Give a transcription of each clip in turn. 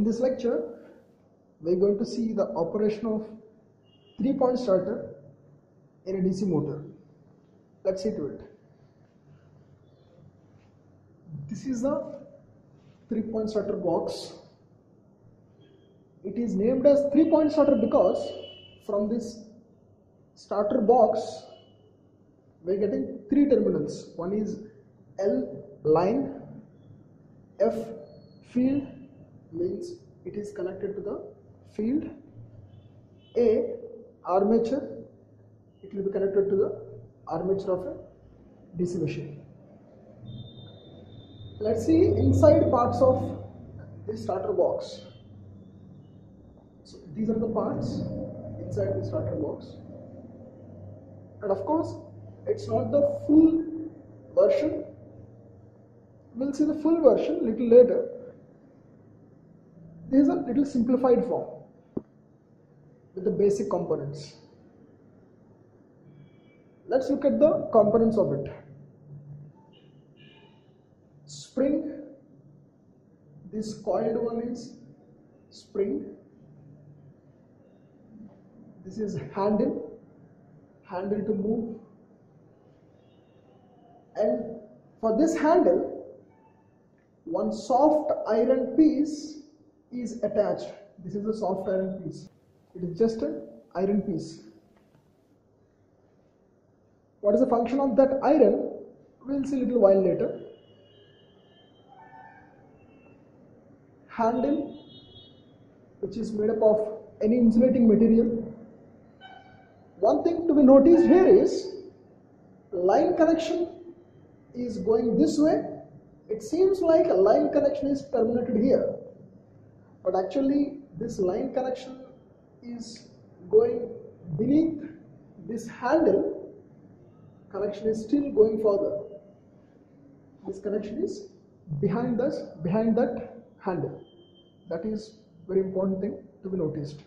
this lecture, we're going to see the operation of 3-point starter in a DC motor. Let's see to it. This is the 3-point starter box. It is named as 3-point starter because from this starter box we're getting 3 terminals. One is L line, F field, means it is connected to the field, A armature, it will be connected to the armature of a DC machine. Let's see inside parts of this starter box. So these are the parts inside the starter box, and of course it's not the full version. We'll see the full version little later. This is a little simplified form with the basic components. Let's look at the components of it. Spring, this coiled one is spring. This is handle to move, and for this handle one soft iron piece is attached. This is a soft iron piece. It is just an iron piece. What is the function of that iron? We'll see a little while later. Handle, which is made up of any insulating material. One thing to be noticed here is line connection is going this way. It seems like a line connection is terminated here, but actually this line connection is going beneath this handle. Connection is still going further. This connection is behind that handle. That is very important thing to be noticed.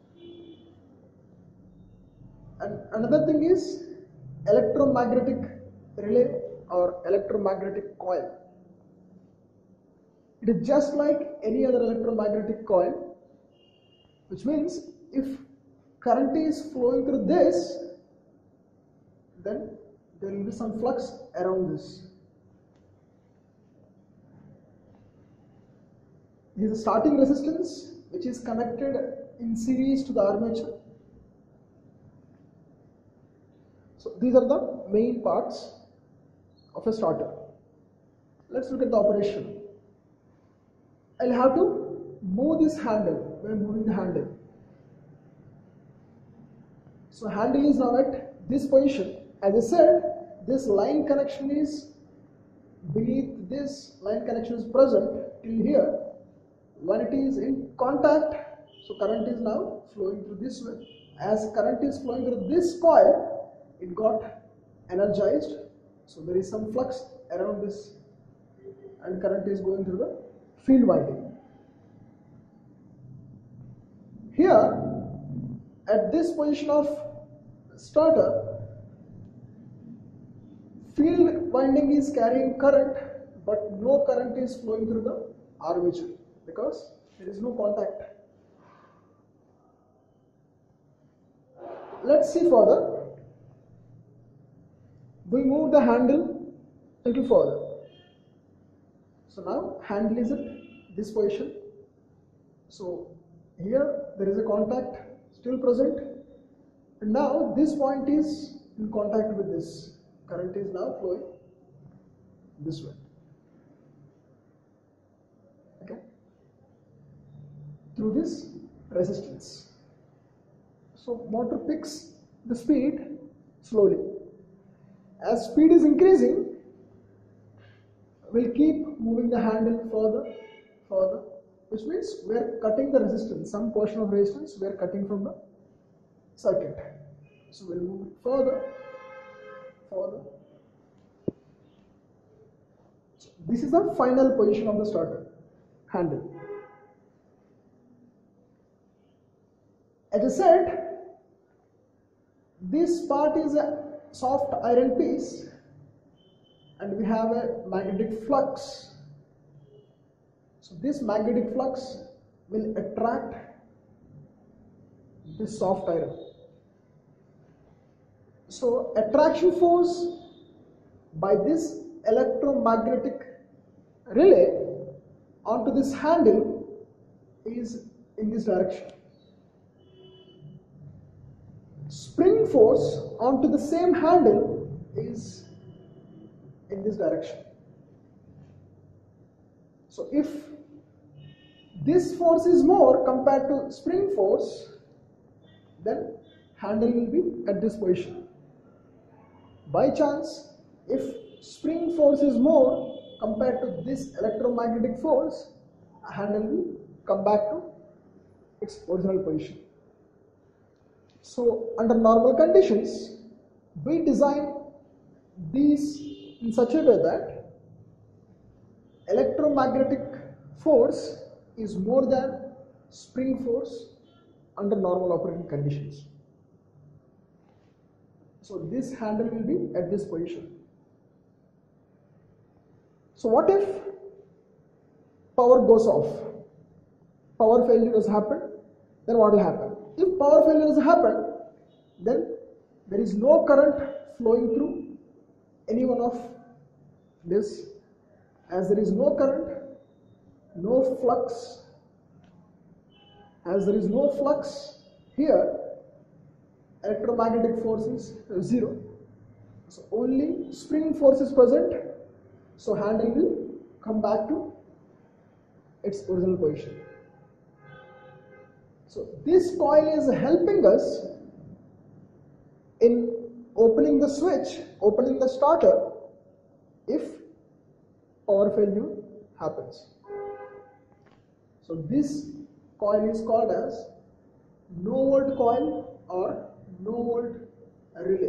And another thing is electromagnetic relay or electromagnetic coil. It is just like any other electromagnetic coil, which means if current is flowing through this, then there will be some flux around this. This is a starting resistance which is connected in series to the armature. So these are the main parts of a starter. Let's look at the operation. I'll have to move this handle. We're moving the handle. So handle is now at this position. As I said, this line connection is beneath this line connection is present till here. When it is in contact, so current is now flowing through this way. As current is flowing through this coil, it got energized. So there is some flux around this, and current is going through the field winding. Here, at this position of starter, field winding is carrying current, but no current is flowing through the armature because there is no contact. Let's see further. We move the handle a little further. So now handle is at this position. So here there is a contact still present, and now this point is in contact with this. Current is now flowing this way. Okay, through this resistance. So motor picks the speed slowly. As speed is increasing, we'll keep moving the handle further, which means we are cutting the resistance. Some portion of resistance we are cutting from the circuit. So we'll move it further. So this is the final position of the starter handle. As I said, this part is a soft iron piece, and we have a magnetic flux. So this magnetic flux will attract this soft iron. So attraction force by this electromagnetic relay onto this handle is in this direction. Spring force onto the same handle is in this direction. So if this force is more compared to spring force, then handle will be at this position. By chance, if spring force is more compared to this electromagnetic force, a handle will come back to its original position. So under normal conditions, we design these in such a way that electromagnetic force is more than spring force under normal operating conditions. So this handle will be at this position. So what if power goes off? Power failure has happened, then what will happen? If power failure has happened, then there is no current flowing through any one of this. As there is no current, no flux. As there is no flux here, electromagnetic force is 0. So only spring force is present. So handle will come back to its original position. So this coil is helping us in opening the switch, opening the starter if power failure happens. So this coil is called as no volt coil or no volt relay.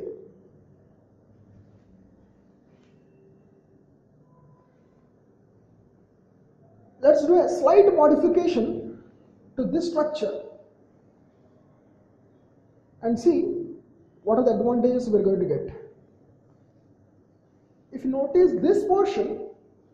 Let's do a slight modification to this structure and see what are the advantages we are going to get. If you notice this portion,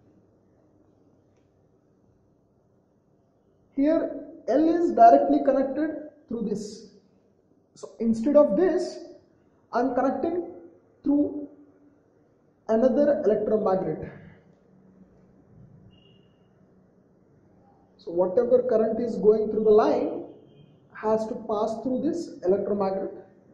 here L is directly connected through this. So instead of this, I am connecting through another electromagnet. So whatever current is going through the line has to pass through this electromagnet.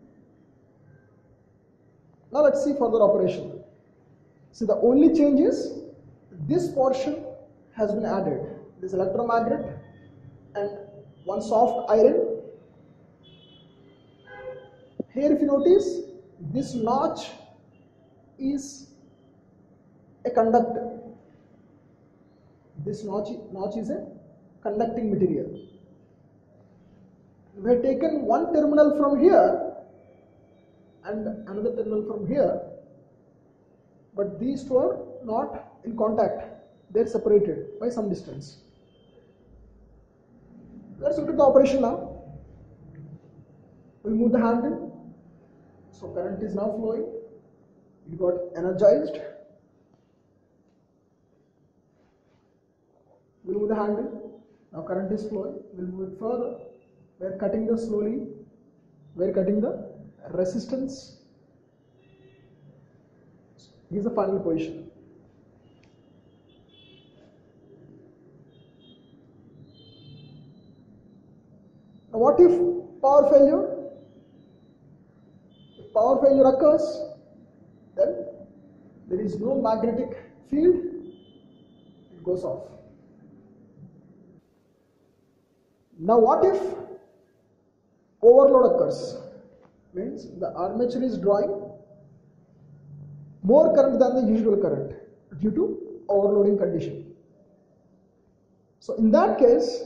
Now let's see further operation. See, the only change is this portion has been added. This electromagnet and one soft iron. Here if you notice, this notch is a conductor. This notch is a conducting material. We have taken one terminal from here and another terminal from here, but these two are not in contact. They are separated by some distance. Let's look at the operation now. We move the handle. So current is now flowing. It got energized. We move the handle. Now current is flowing. We'll move it further. We are cutting the slowly. We are cutting the resistance. This is the final position. Now what if power failure? If power failure occurs, then there is no magnetic field, it goes off. Now what if overload occurs? Means the armature is drawing more current than the usual current due to overloading condition. So in that case,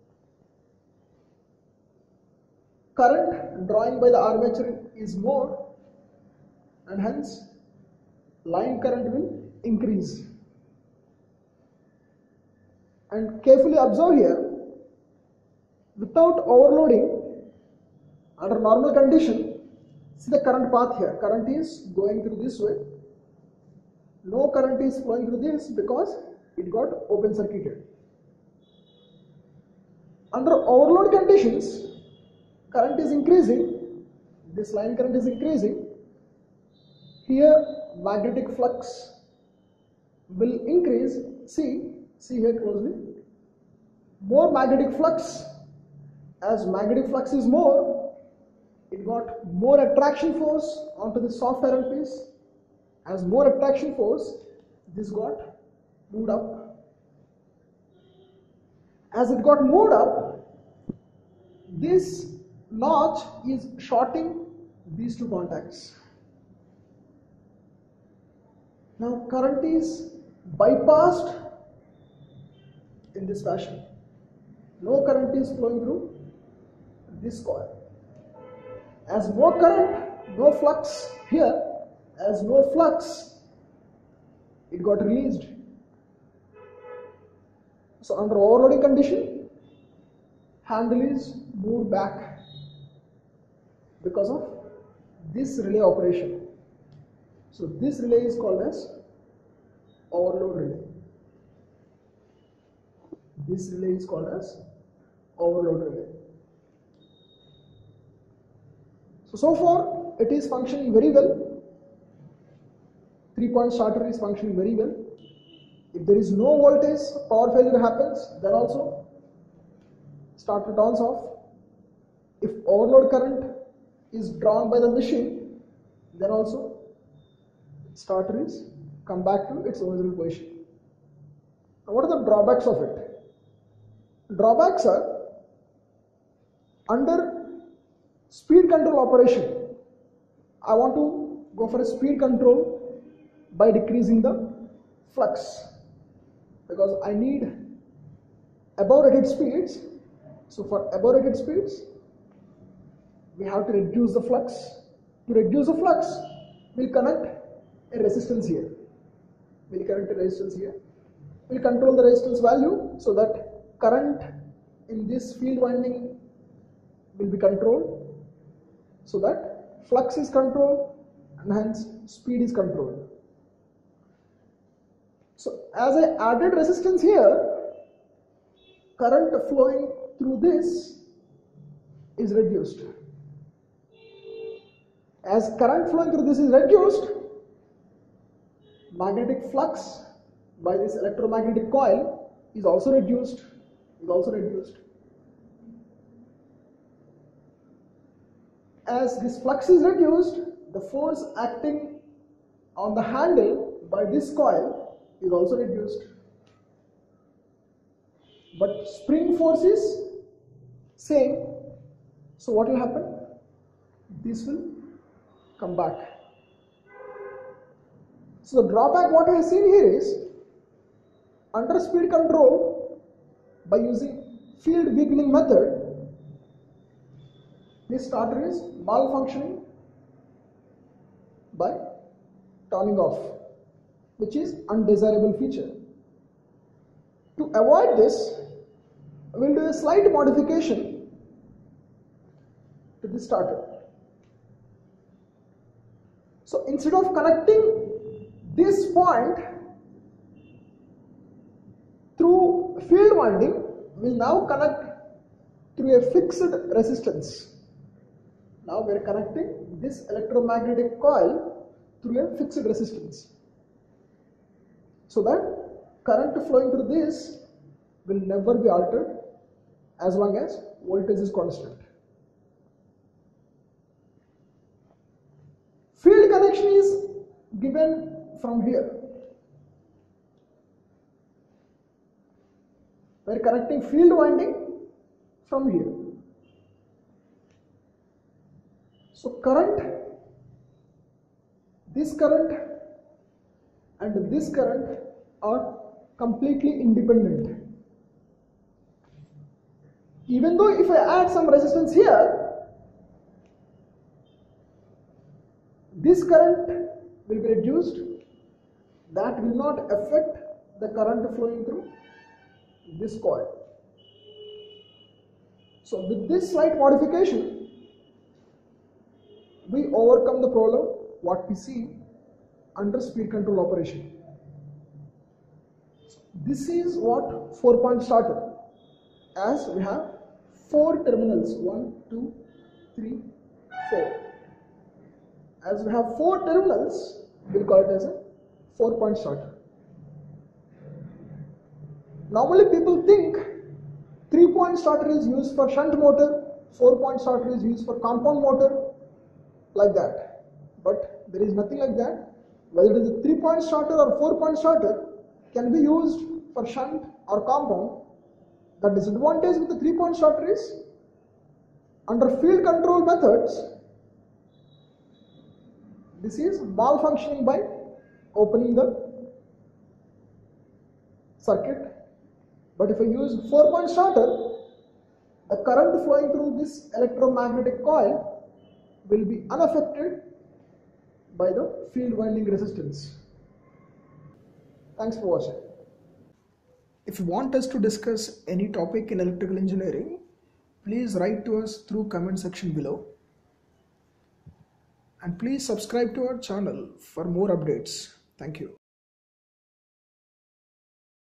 current drawing by the armature is more and hence line current will increase. And carefully observe here, without overloading, under normal condition, see the current path here. Current is going through this way. No current is flowing through this because it got open circuited. Under overload conditions, current is increasing, this line current is increasing. Here magnetic flux will increase. See here closely. More magnetic flux. As magnetic flux is more, it got more attraction force onto the soft iron piece. As more attraction force, this got moved up. As it got moved up, this notch is shorting these two contacts. Now current is bypassed in this fashion. No current is flowing through this coil. As no current, no flux here, as no flux, it got released. So under overloading condition, handle is moved back because of this relay operation. So this relay is called as overload relay. This relay is called as overload relay. So far it is functioning very well. 3-point starter is functioning very well. If there is no voltage, power failure happens, then also starter turns off. If overload current is drawn by the machine, then also starter is come back to its original position. Now what are the drawbacks of it? Drawbacks are, under speed control operation, I want to go for a speed control by decreasing the flux, because I need above rated speeds. So for above rated speeds, we have to reduce the flux. To reduce the flux, we'll connect a resistance here. We'll connect a resistance here. We'll control the resistance value so that current in this field winding will be controlled, so that flux is controlled and hence speed is controlled. So as I added resistance here, current flowing through this is reduced. As current flowing through this is reduced, magnetic flux by this electromagnetic coil is also reduced. As this flux is reduced, the force acting on the handle by this coil is also reduced. But spring force is same. So what will happen? This will come back. So the drawback what I have seen here is, under speed control by using field weakening method, this starter is malfunctioning by turning off, which is undesirable feature. To avoid this, we will do a slight modification to this starter. So instead of connecting this point through field winding, we will now connect through a fixed resistance. Now we are connecting this electromagnetic coil through a fixed resistance, so that current flowing through this will never be altered as long as voltage is constant. Field connection is given from here. We are connecting field winding from here. So current, this current and this current are completely independent. Even though if I add some resistance here, this current will be reduced. That will not affect the current flowing through this coil. So with this slight modification, we overcome the problem what we see under speed control operation. This is what 4-point starter. As we have 4 terminals. 1, 2, 3, 4. As we have 4 terminals, we'll call it as a 4-point starter. Normally people think 3-point starter is used for shunt motor, 4-point starter is used for compound motor, like that. But there is nothing like that. Whether it is a 3-point starter or 4-point starter can be used for shunt or compound. The disadvantage with the 3-point starter is, under field control methods, this is malfunctioning by opening the circuit. But if I use 4-point starter, the current flowing through this electromagnetic coil will be unaffected by the field winding resistance. Thanks for watching. If you want us to discuss any topic in electrical engineering, please write to us through comment section below. And please subscribe to our channel for more updates. Thank you.